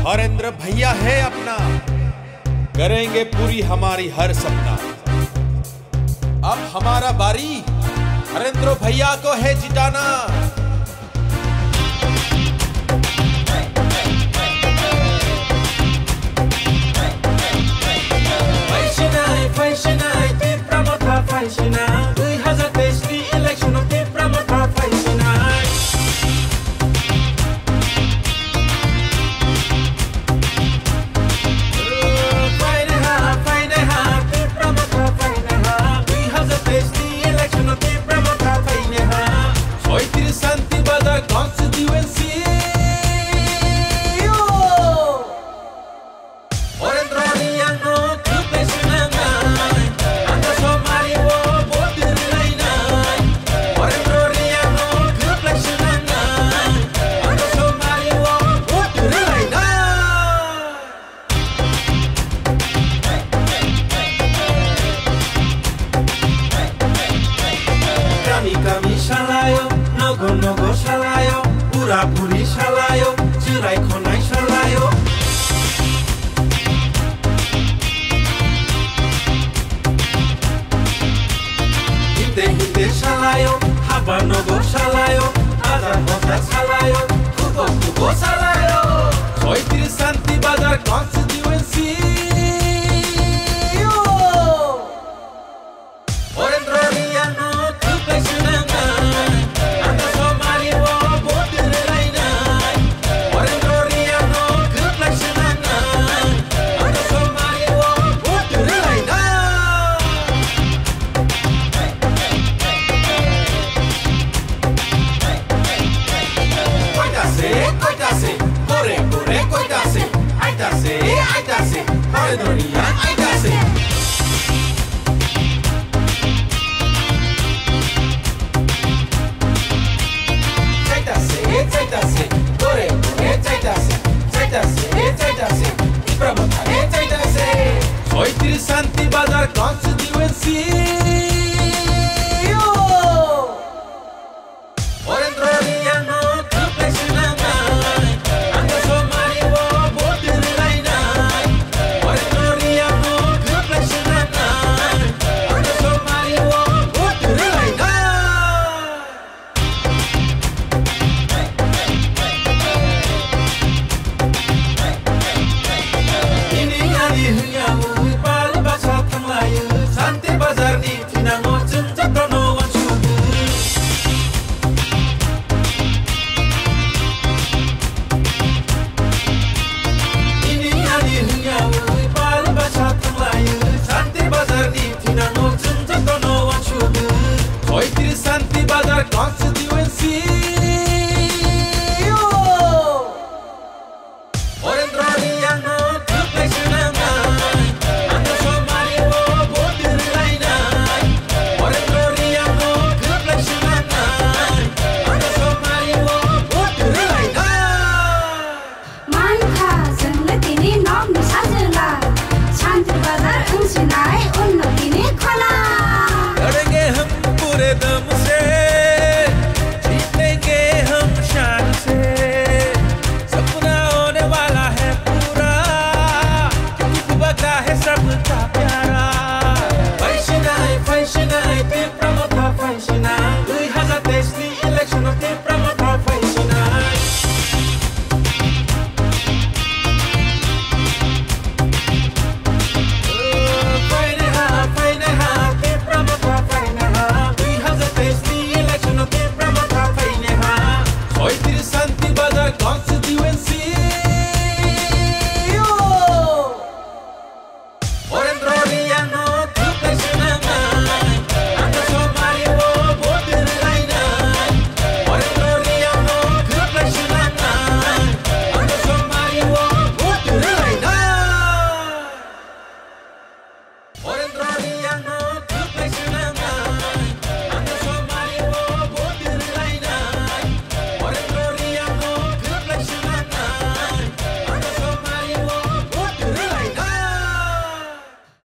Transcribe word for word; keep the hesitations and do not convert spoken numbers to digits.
हरेंद्र भैया है अपना, करेंगे पूरी हमारी हर सपना। अब हमारा बारी, हरेंद्र भैया को है जिताना। Kami shalayo, nogo nogo shalayo, pura puri shalayo, jirai konai shalayo. Hinde hinde shalayo, haba nogo shalayo, ada hoda shalayo, kugo kugo shalayo. Soy Trisanti Bazar constituency. Soy Trisanti Bazar constituency. Soy Trisanti Bazar constituency. करेंगे हम पूरे दम से।